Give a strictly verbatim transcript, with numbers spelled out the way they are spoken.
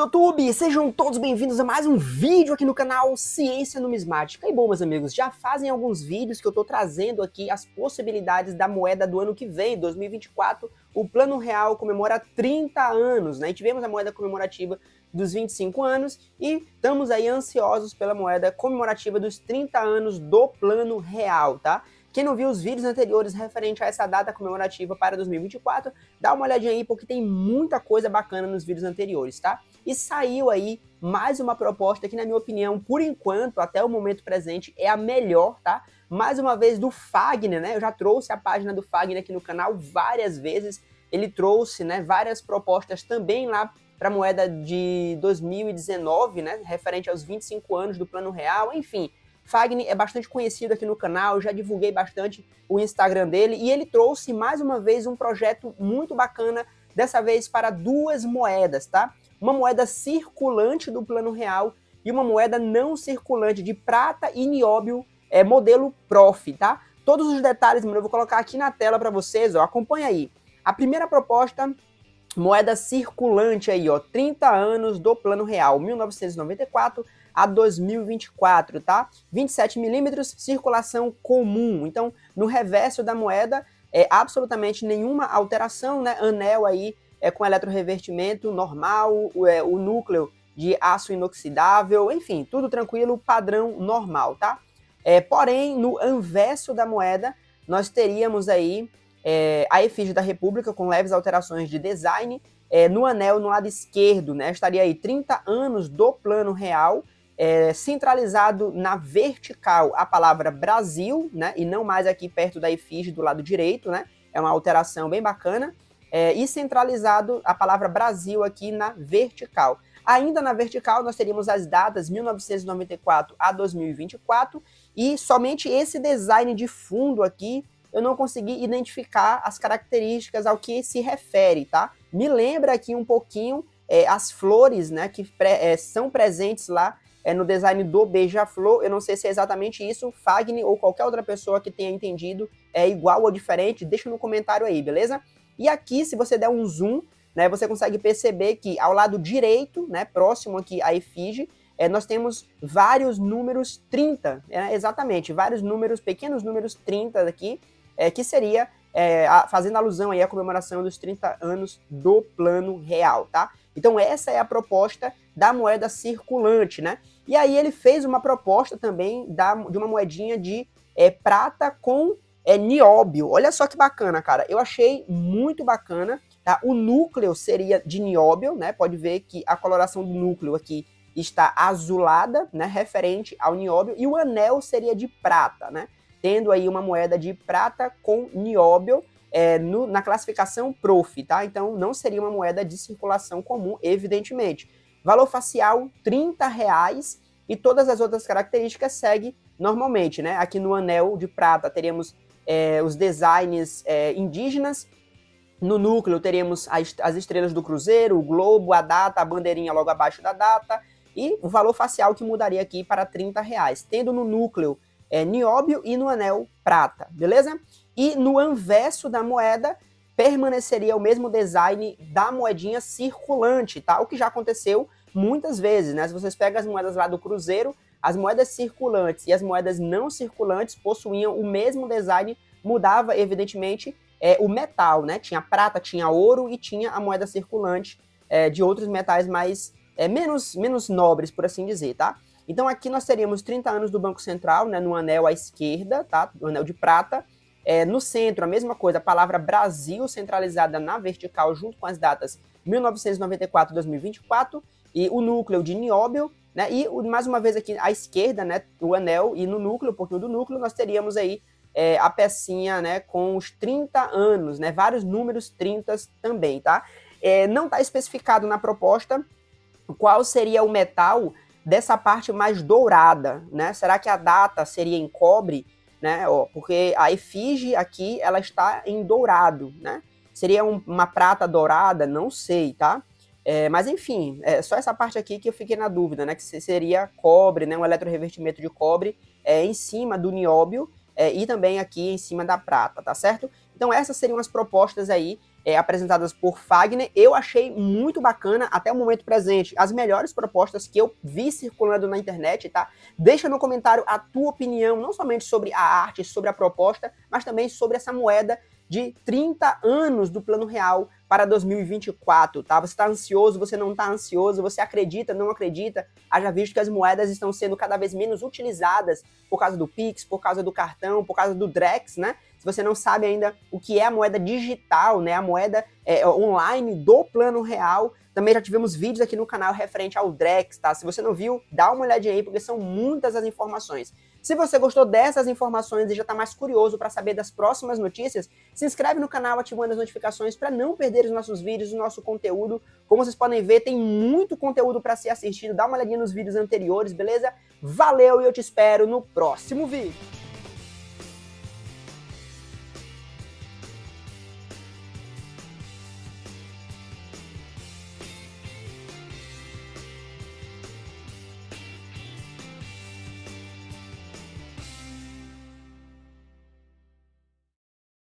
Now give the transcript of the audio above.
YouTube, sejam todos bem-vindos a mais um vídeo aqui no canal Ciência Numismática. E bom, meus amigos, já fazem alguns vídeos que eu tô trazendo aqui as possibilidades da moeda do ano que vem, dois mil e vinte e quatro. O Plano Real comemora trinta anos, né? E tivemos a moeda comemorativa dos vinte e cinco anos e estamos aí ansiosos pela moeda comemorativa dos trinta anos do Plano Real, tá? Quem não viu os vídeos anteriores referente a essa data comemorativa para dois mil e vinte e quatro, dá uma olhadinha aí porque tem muita coisa bacana nos vídeos anteriores, tá? E saiu aí mais uma proposta que, na minha opinião, por enquanto, até o momento presente, é a melhor, tá? Mais uma vez do Fagner, né? Eu já trouxe a página do Fagner aqui no canal várias vezes. Ele trouxe, né, várias propostas também lá para a moeda de dois mil e dezenove, né? Referente aos vinte e cinco anos do Plano Real, enfim. Fagner é bastante conhecido aqui no canal, já divulguei bastante o Instagram dele e ele trouxe mais uma vez um projeto muito bacana, dessa vez para duas moedas, tá? Uma moeda circulante do Plano Real e uma moeda não circulante de prata e nióbio, é, modelo Prof, tá? Todos os detalhes, mano, eu vou colocar aqui na tela para vocês, ó, acompanha aí. A primeira proposta, moeda circulante aí, ó, trinta anos do Plano Real, mil novecentos e noventa e quatro a dois mil e vinte e quatro, tá? vinte e sete milímetros, circulação comum. Então, no reverso da moeda, é absolutamente nenhuma alteração, né? Anel aí é com eletrorevertimento normal, o, é, o núcleo de aço inoxidável, enfim, tudo tranquilo, padrão normal, tá? É, porém, no anverso da moeda, nós teríamos aí é, a efígie da República com leves alterações de design. É, no anel, no lado esquerdo, né, estaria aí trinta anos do Plano Real, é, centralizado na vertical a palavra Brasil, né, e não mais aqui perto da efígie do lado direito, né, é uma alteração bem bacana, é, e centralizado a palavra Brasil aqui na vertical. Ainda na vertical nós teríamos as datas mil novecentos e noventa e quatro a dois mil e vinte e quatro, e somente esse design de fundo aqui eu não consegui identificar as características ao que se refere, tá? Me lembra aqui um pouquinho é, as flores, né, que pre é, são presentes lá é, no design do Beija-Flor. Eu não sei se é exatamente isso, Fagner ou qualquer outra pessoa que tenha entendido é igual ou diferente, deixa no comentário aí, beleza? E aqui, se você der um zoom, né, você consegue perceber que ao lado direito, né, próximo aqui à efígie, é, nós temos vários números trinta, é, exatamente, vários números, pequenos números trinta aqui, é, que seria é, a, fazendo alusão aí à comemoração dos trinta anos do Plano Real, tá? Então essa é a proposta da moeda circulante, né? E aí ele fez uma proposta também da, de uma moedinha de é, prata com é, nióbio. Olha só que bacana, cara. Eu achei muito bacana, tá? O núcleo seria de nióbio, né? Pode ver que a coloração do núcleo aqui está azulada, né? Referente ao nióbio. E o anel seria de prata, né? Tendo aí uma moeda de prata com nióbio é, no, na classificação Prof, tá? Então não seria uma moeda de circulação comum, evidentemente. Valor facial, trinta reais, e todas as outras características seguem normalmente, né? Aqui no anel de prata teríamos é, os designs é, indígenas, no núcleo teríamos as, as estrelas do cruzeiro, o globo, a data, a bandeirinha logo abaixo da data, e o valor facial que mudaria aqui para trinta reais, tendo no núcleo É, nióbio e no anel prata, beleza? E no anverso da moeda permaneceria o mesmo design da moedinha circulante, tá? O que já aconteceu muitas vezes, né? Se vocês pegam as moedas lá do cruzeiro, as moedas circulantes e as moedas não circulantes possuíam o mesmo design, mudava evidentemente é, o metal, né? Tinha prata, tinha ouro e tinha a moeda circulante é, de outros metais mais é, menos, menos nobres, por assim dizer, tá? Então aqui nós teríamos trinta anos do Banco Central, né, no anel à esquerda, tá, no anel de prata. É, no centro, a mesma coisa, a palavra Brasil centralizada na vertical, junto com as datas mil novecentos e noventa e quatro a dois mil e vinte e quatro, e o núcleo de nióbio, né, e mais uma vez aqui à esquerda, né, o anel, e no núcleo, um pouquinho do núcleo, nós teríamos aí é, a pecinha, né, com os trinta anos, né, vários números trinta também, tá? É, não está especificado na proposta qual seria o metal dessa parte mais dourada, né? Será que a data seria em cobre, né? Ó, porque a efígie aqui, ela está em dourado, né? Seria um, uma prata dourada? Não sei, tá? É, mas enfim, é só essa parte aqui que eu fiquei na dúvida, né? Que seria cobre, né? Um eletrorevertimento de cobre é, em cima do nióbio é, e também aqui em cima da prata, tá certo? Então essas seriam as propostas aí é, apresentadas por Fagner, eu achei muito bacana até o momento presente, as melhores propostas que eu vi circulando na internet, tá? Deixa no comentário a tua opinião, não somente sobre a arte, sobre a proposta, mas também sobre essa moeda de trinta anos do Plano Real para dois mil e vinte e quatro, tá? Você está ansioso, você não está ansioso, você acredita, não acredita? Haja visto que as moedas estão sendo cada vez menos utilizadas por causa do Pix, por causa do cartão, por causa do Drex, né? Se você não sabe ainda o que é a moeda digital, né? A moeda é, online do Plano Real, também já tivemos vídeos aqui no canal referente ao Drex, tá? Se você não viu, dá uma olhadinha aí, porque são muitas as informações. Se você gostou dessas informações e já está mais curioso para saber das próximas notícias, se inscreve no canal ativando as notificações para não perder os nossos vídeos, o nosso conteúdo. Como vocês podem ver, tem muito conteúdo para ser assistido. Dá uma olhadinha nos vídeos anteriores, beleza? Valeu e eu te espero no próximo vídeo.